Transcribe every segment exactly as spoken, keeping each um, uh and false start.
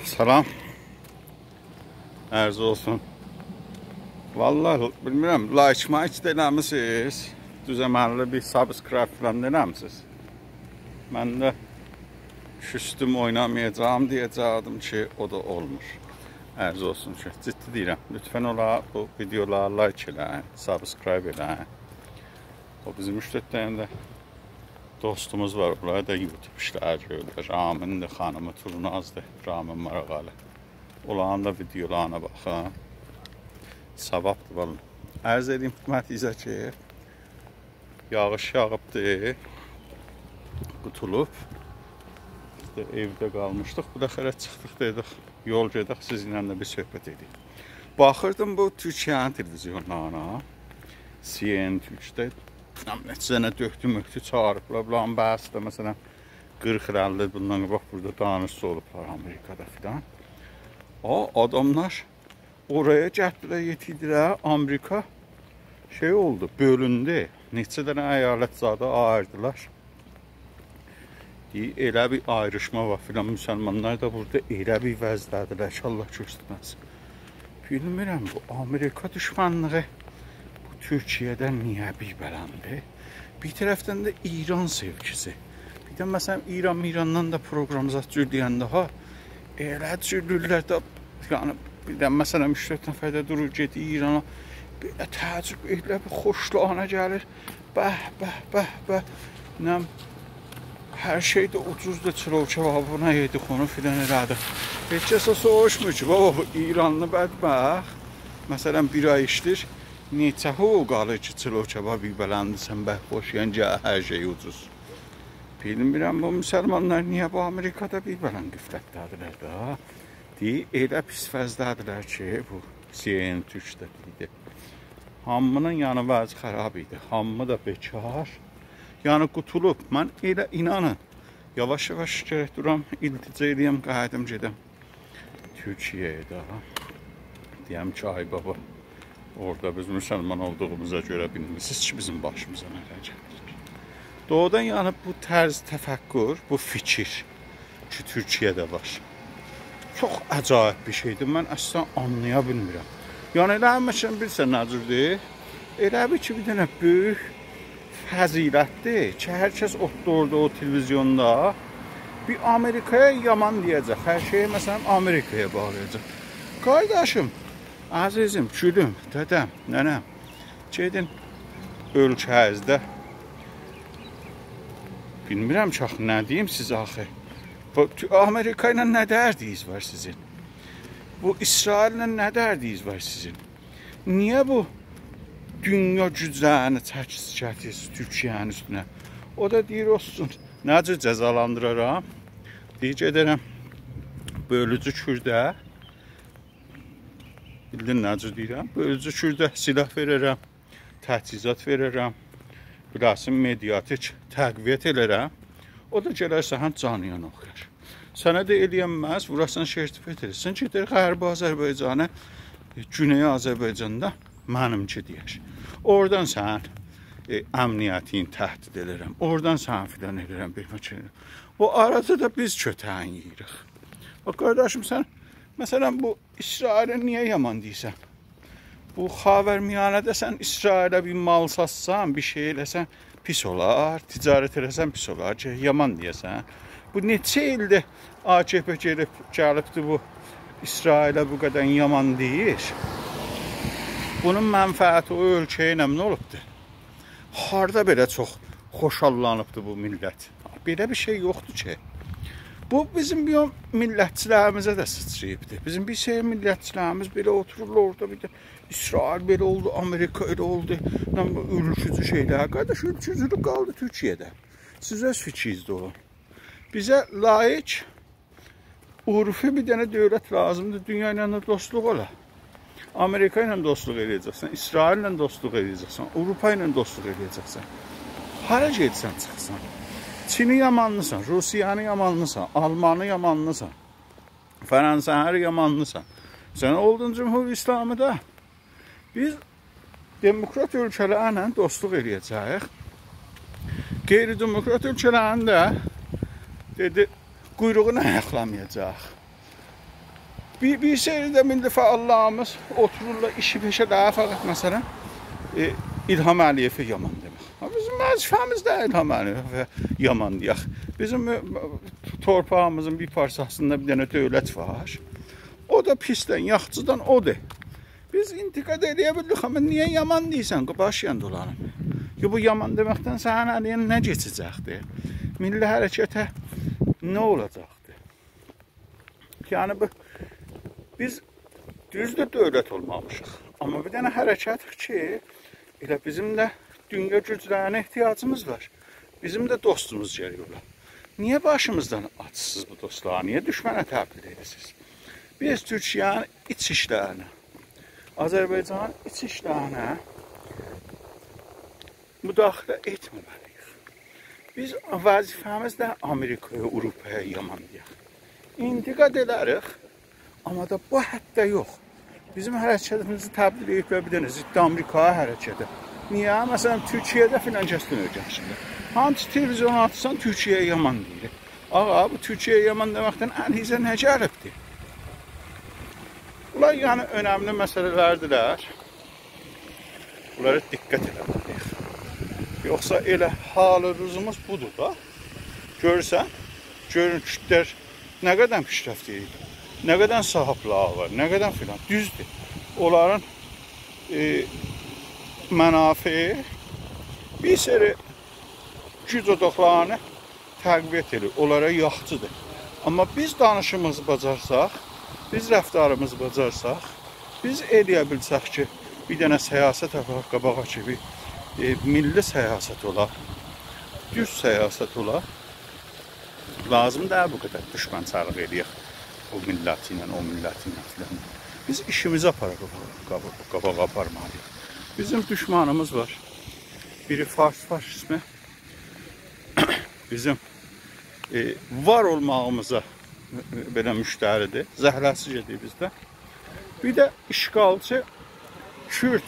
Salam. Arz olsun. Vallahi bilmirəm, like like də eləmisiniz. Düzəməlli bir subscribe falan da eləmisiniz. Mən də küstüm oynamayacağım diyəcəkdim ki, o da olmur. Arz olsun ki, ciddi deyirəm. Lütfen ola bu videolara like eləyin, subscribe eləyin. O bizim müştətlərində dostumuz var, onlar da YouTube işlər görürlər. Ramindir, xanımı Turnazdır, Ramin Maraqalı. Olan da videolarına baxın. Savabdır valın. Ərz edeyim hikmətinizə ki, yağış yağıbdır, qutulub. Biz də evdə qalmışdıq, bu da xərət çıxdıq dedik, yol gedək, sizinlə də bir söhbət edik. Baxırdım bu Türkiyənin televizyonlarına, C N N Türkdə, neçə döktü möhtü çağırıblar, bulan bəhsdə, məsələn, qırx əlli bundan bax, burada danışsı olublar Amerikada filan. O adamlar oraya gəldilər, yetirdilər, Amerika şey oldu, bölündü. Neçə dənə əyalət zadı ayırdılar. Elə bir ayrışma var filan, müsəlmanlar da burada elə bir vəzdədirlər ki, Allah göstərməsin. Bilmirəm, bu Amerika düşmanlığı bu Türkiyədən niyə bir bələndi? Bir tərəfdən də İran sevgisi. Bir də məsələn, İran İrandan da proqramizat cürdəyəndə ha, elə cürdürlər də, yəni, bir də məsələn, üç dörd nəfərdə durur, gedir İrana, bir də təəccüb, elə bir xoşluğuna gəlir, bəh, bəh, bəh, bəh, nəm, hər şeydə ucuzdur, çilov kebabına yedik, onu filan elədik. Heç kəsə soğuşmur ki, baba, bu İranlı bədbəx, məsələn, bir ay işdir, neçə o qalır ki, çilov kebabı bələndirsən, bəh, boş, yəni hər şey ucuz. Bilmirəm, bu müsəlmanlar niyə bu Amerikada bir bələn qiflətdədirlər də? Deyir, elə pis vəzdədirlər ki, bu C N N Türkdə deyir. Hamının yanı vəzi xərab idi, hamı da bekar. Yəni qutulub, mən elə inanın, yavaş-yavaş gərək duram, iltica edəyəm, qayıdım gedəm Türkiyəyə də. Deyəm ki, ay baba, orada biz müsəlman olduğumuza görə bilmirsiniz ki, bizim başımıza nələr gəlir. Doğudan yəni bu tərz təfəkkür, bu fikir ki, Türkiyədə var. Çox acayip bir şeydir, mən əslən anlaya bilmirəm. Yəni elə həmişən bilsən nəcürdir, elə bir ki, bir dənə böyük fəzilətdir ki, hər kəs otdu orada o televizyonda bir Amerikaya yaman deyəcək, hər şeyi məsələn Amerikaya bağlayacaq. Qardaşım, əzizim, gülüm, dədəm, nənəm, gedin ölkənizdə, bilmirəm çox nə deyim sizə axı. Amerika ilə nə dərdiniz var sizin? Bu İsrail ilə nə dərdiniz var sizin? Niyə bu dünya güclərini çəkisiz, çəkisiz Türkiyənin üstünə? O da deyir olsun, necə cəzalandıraram? Deyir gedərəm, bölücü kürdə, bildin necə deyirəm? Bölücü kürdə silah verərəm, təchizat verərəm, biləsin mediatik təqviyyət elərəm. O da gələrsə həm canıyan oxuyar. Sənə də eləyənməz, vurasan şertifət edirsən, gedir Qərbi Azərbaycanı, Güney Azərbaycanda mənimki deyər. Oradan sən e, əmniyyətin təhdid edirəm, oradan sən filan edirəm, bilmək edirəm. Bu arada da biz kötəyin yeyirik. Bax, qardaşım, sən, məsələn, bu İsrailə niyə yaman deyirsən? Bu Xavərmiyanədə sən İsrailə bir mal satsan, bir şey eləsən, pis olar, ticarət eləsən pis olar ki, yaman deyəsən. Bu neçə ildir A K P gəlib, gəlibdir bu İsrailə bu qədər yaman deyir. Bunun mənfəəti o ölkəyə nə olubdur? Harada belə çox xoşallanıbdır bu millət? Belə bir şey yoxdur ki. Bu bizim bir millətçilərimizə də sıçrayıbdır. Bizim bir şey millətçilərimiz belə otururlar orada, bir də İsrail belə oldu, Amerika elə oldu, ülkücü şeylər. Qardaş, ülkücülük qaldı Türkiyədə. Siz öz fikrinizdə olun. Bizə layiq, urfi bir dənə dövlət lazımdır, dünya ilə dostluq ola. Amerika ilə dostluq edəcəksən, İsrail ilə dostluq edəcəksən, Avropa ilə dostluq edəcəksən. Hara gedsən çıxsan? Çini yamanlısan, Rusiyanı yamanlısan, Almanı yamanlısan, Fransanı yamanlısan. Sən oldun Cumhur İslamıda. Biz demokrat ölkələrlə dostluq edəcəyik. Qeyri-demokrat ölkələrin də dedi, quyruğunu ayaqlamayacaq. Bir, bir seyirdə milli fəallarımız otururlar, işi peşə daha fəqət məsələn e, İlham Əliyevə yaman demək. Bizim vəzifəmiz də İlham Əliyevə yaman deyək. Bizim torpağımızın bir parçasında bir dənə dövlət var. O da pisdən, yaxçıdan odur. Biz intiqad edə bildik, amma niyə yaman deyirsən? Başlayan dolanım. Ki bu yaman deməkdən sənin əliyən nə keçəcəkdir? Milli hərəkətə nə olacaqdır? Yəni bu, biz düzdür dövlət olmamışıq. Amma bir dənə hərəkətik ki, elə bizim də dünya güclərinə ehtiyacımız var. Bizim də dostumuz gəliyorlar. Niyə başımızdan açsınız bu dostları? Niyə düşmənə təbliğ edirsiniz? Biz Türkiyənin iç işlərini, Azərbaycanın iç işlərinə müdaxilə etməməliyik. Biz vəzifəmiz də Amerikaya, Avropaya yaman deyək. İntiqad edərik, amma da bu həddə yox. Bizim hərəkətimizi təbliğ edib və bir dənə ziddi Amerikaya hərəkəti. Niyə? Məsələn, Türkiyədə filan kəsdən öyrənişində. Hansı televizyonu atsan Türkiyəyə yaman deyir. Ağa, bu Türkiyəyə yaman deməkdən əlizə nə gəlibdir? Bunlar yəni önəmli məsələlərdirlər. Bunlara diqqət eləməliyik. Yoxsa elə halımız budur da. Görürsən, görüntülər nə qədər pişrəft edib, nə qədər sahiblər var, nə qədər filan. Düzdür. Onların e, mənafi bir seri güc odaqlarını təqviyyət edir. Onlara yaxçıdır. Amma biz danışımızı bacarsaq, biz rəftarımızı bacarsaq, biz eləyə bilsək ki, bir dənə səyasət aparaq qabağa ki, bir e, milli səyasət olar, düz səyasət olar, lazım da bu qədər düşmənçilik eləyək o milləti ilə, o milləti ilə filan. Biz işimizi aparaq qabağa aparmalıyıq. Bizim düşmanımız var. Biri fars faşizmi, bizim e, var olmağımıza belə müştəridir, zəhləsi gedir bizdə. Bir də işğalçı Kürt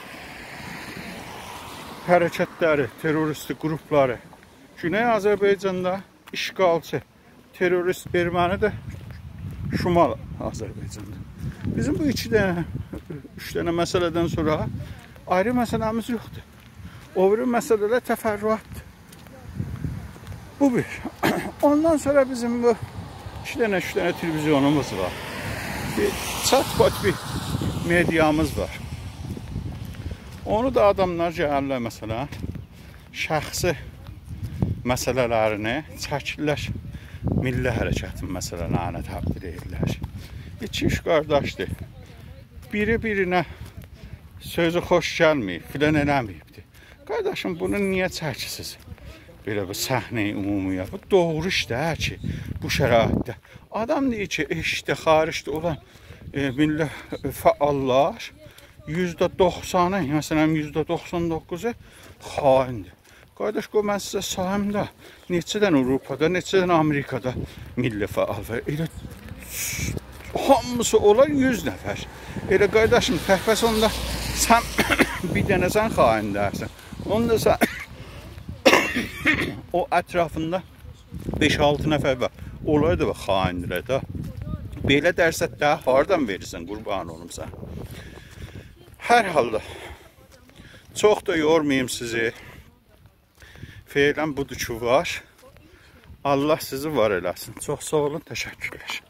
hərəkətləri, terroristi qrupları. Güney Azərbaycanda işğalçı, terrorist erməni də Şimal Azərbaycanda. Bizim bu iki dənə, üç dənə məsələdən sonra ayrı məsələmiz yoxdur. O biri məsələlər təfərrüatdır. Bu bir. Ondan sonra bizim bu iki dənə, üç dənə televizyonumuz var. Bir chatbot bir mediamız var. Onu da adamlar gəlirlər məsələn, şəxsi məsələlərini çəkirlər, milli hərəkətin məsələlərini təbliğ edirlər. İki-üç qardaşdır. Biri birinə sözü xoş gəlməyib, filan eləməyibdir. Qardaşım, bunu niyə çəkisiz? Belə bu səhnəyi ümumiyə. Bu doğru işdə ki, bu şəraitdə. Adam deyir ki, eşdə, xaricdə olan e, milli fəallar yüzdə doxsanı, məsələn, yüzdə doxsan doqquzu xaindir. Qardaş, qoy mən sizə sayım da, neçədən Avropada, neçədən Amerikada milli fəal var. Elə hamısı olan yüz nəfər. Elə qardaşım, təhbəs onda sən bir dənə sən xain dərsən. Onda sən o ətrafında beş altı nəfər var. Onlar da xaindirlər də. Belə dərsə də hardan verirsən, qurban olum sən. Hər halda çox da yormayayım sizi. Feylən budur ki var. Allah sizi var eləsin. Çox sağ olun, təşəkkürlər.